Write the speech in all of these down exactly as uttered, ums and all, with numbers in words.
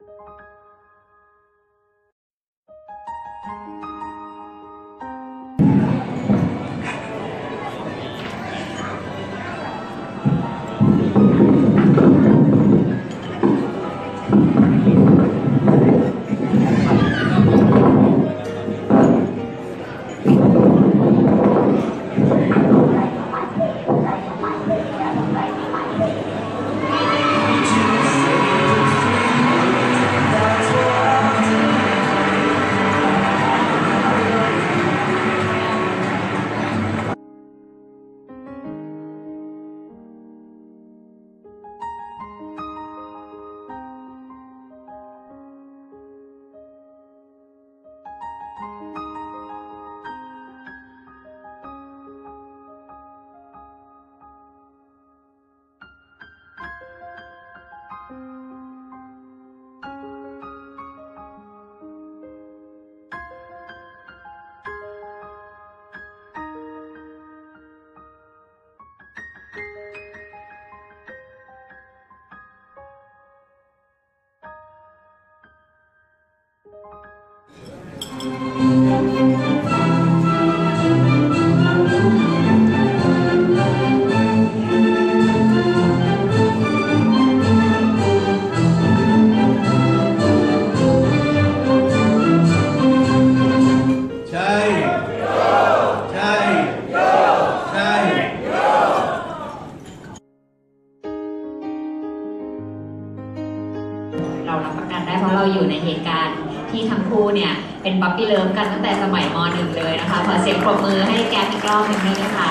เรารับประกันได้เพราะเราอยู่ในเหตุการณ์ที่ทั้งคู่เนี่ยเป็นป๊อปปี้เลิฟกันตั้งแต่สมัยม หนึ่งเลยนะคะขอเสียงปรบมือให้แก๊ปอีกรอบหนึ่งด้วยนะคะ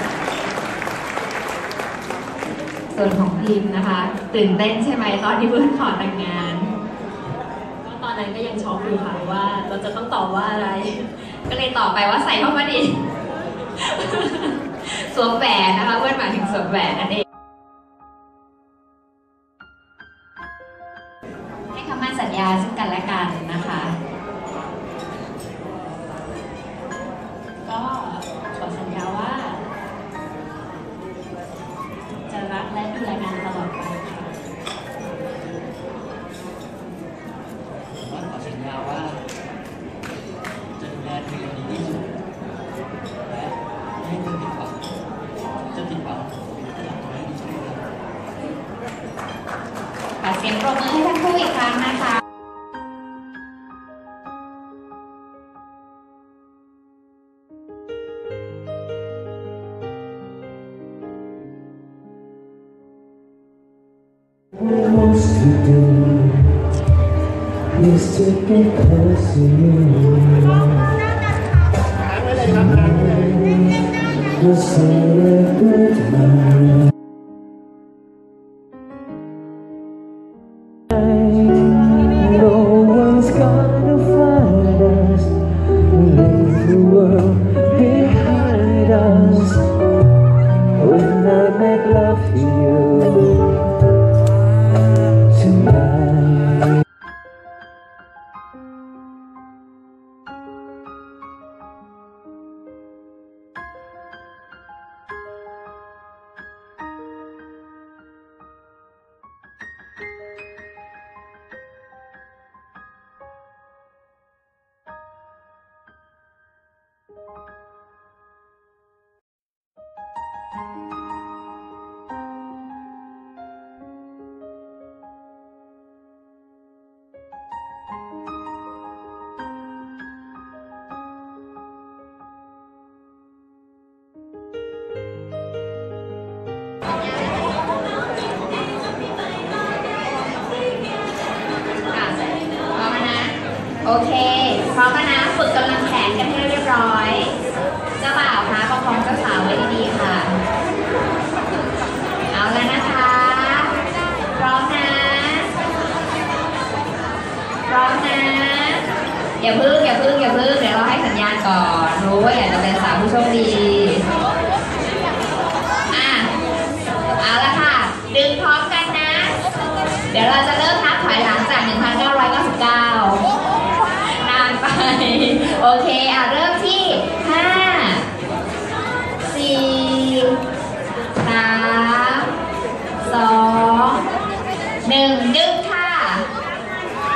ส่วนของพิมนะคะตื่นเต้นใช่ไหมตอนที่เพื่อนขอแต่งงานก็ตอนนั้นก็ยังช็อกอยู่ค่ะว่าเราจะต้องตอบว่าอะไรก็เลยตอบไปว่าใส่เข้ามาดิสวมแหวนนะคะเพื่อนหมายถึงสวมแหวนนั่นเองให้คำมั่นสัญญาซึ่งกันและกันนะคะก็ขอสัญญาว่าจะรักและดูแลกันตลอดไปค่ะขอสัญญาว่าจะดูแลเธอดีที่สุดและไม่ให้เธอผิดหวังจะผิดหวังอยากให้ดีที่สุดขอเสียงปรบมือให้ทั้งคู่อีกครั้งนะคะ Is to get close to you. You'll say a goodbye. No one's gonna find us. Leave the world behind us. When I make love to you tonight. โอเคพร้อมแล้วนะฝึกกำลังแขนกันให้เรียบร้อยเจ้าบ่าวคะประคองเจ้าสาวไว้ดีๆค่ะเอาแล้วนะคะพร้อมนะพร้อมนะอย่าพึ่งอย่าพึ่งอย่าพึ่งเดี๋ยวเราให้สัญญาณก่อนรู้ว่าอยากจะเป็นสาวผู้โชคดีอ่ะเอาละค่ะดึงพร้อมกันนะเดี๋ยวเราจะเริ่มนับถอยหลังจาก หนึ่งพันเก้าร้อยเก้าสิบเก้าไปโอเคอ่ะเริ่มที่ห้าสี่สามสองหนึ่งดึงค่ะ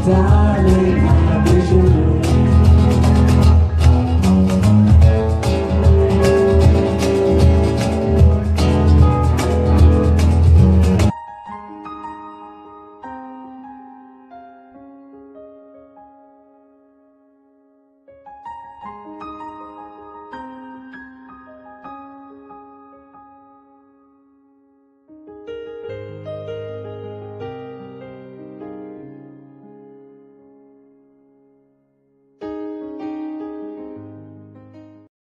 down